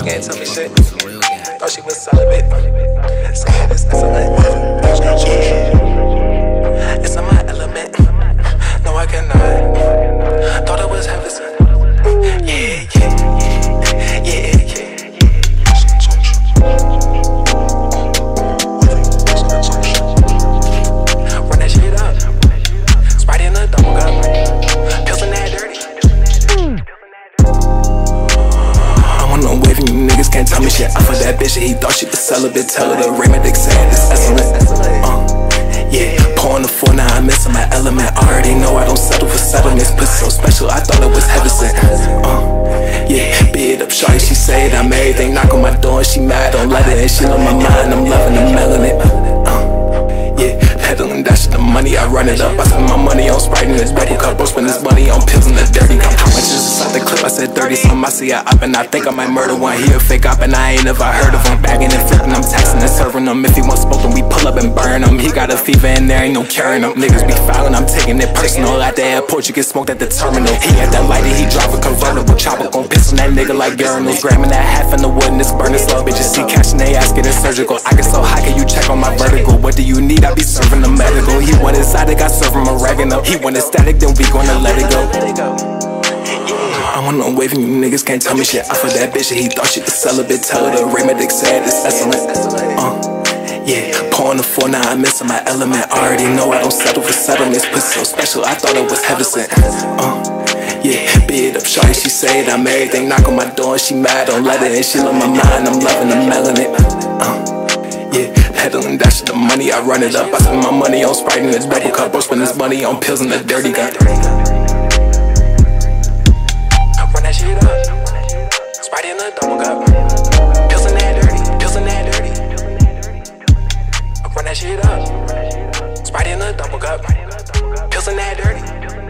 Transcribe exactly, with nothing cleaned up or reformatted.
niggas can't tell me shit. Thought she was celibate. Say this, that's a yeah. It's on my element. No, I cannot. Thought it was heaven. Yeah, yeah, yeah, yeah. Run that shit up. Sprite in the double cup. Pills in that dirty. I want no waving, you niggas can't tell me shit. I for that bitch, he thought she was celibate. Tell her the Raymond Dick said it's excellent. Uh, yeah, pouring the four, now I'm missing my element. I already know I don't settle for settlements. Pussy so special, I thought it was heaven sent. Uh, yeah, beat up shawty, she say it, I'm everything. Knock on my door and she mad, don't let it in. She on my mind, I'm loving the melanin. Uh, yeah, peddling that shit, the money, I run it up. I spend my money on Sprite in this bubble cup, or spend this money on pills in the dirty cup. How much is inside the clip? I said thirty something. I see her up and I think I might murder one. He a fake up and I ain't never heard of him. Bagging and flipping, I'm texting and serving him. If he wants smoking, we pull up and burn him. He got a fever and there ain't no curing him. Niggas be fouling, I'm taking it personal. At the airport, you get smoked at the terminal. He had that light and he drive a convertible. Chopper gon' piss on that nigga like urinals. Grabbing that half in the wood and it's burning slow. Bitches see catching they ass getting surgical. I get so high, can you check on my vertical? What do you need? I be serving the medical. He went inside, I got serve him oregano. He went static, then we gonna let it go. I want no waving, you niggas can't tell me shit. I for that bitch, he thought she was celibate. Tell her the Raymond Dick said it's excellent. Uh, yeah, pouring the four, now I'm missing my element. I already know I don't settle for settlements. Pussy so special, I thought it was heaven sent. Uh, yeah, beat up shawty, she say it, I'm everything. Knock on my door and she mad, don't let it in. She on my mind, I'm loving the melanin. Uh, yeah, peddling that shit, the money, I run it up. I spend my money on Sprite in this bubble cup, or spend this money on pills in the dirty gun. Shit up. Sprite in the double cup. Pills in that dirty. Pills in that dirty. Run that shit up. Sprite in the double cup. Pills in that dirty.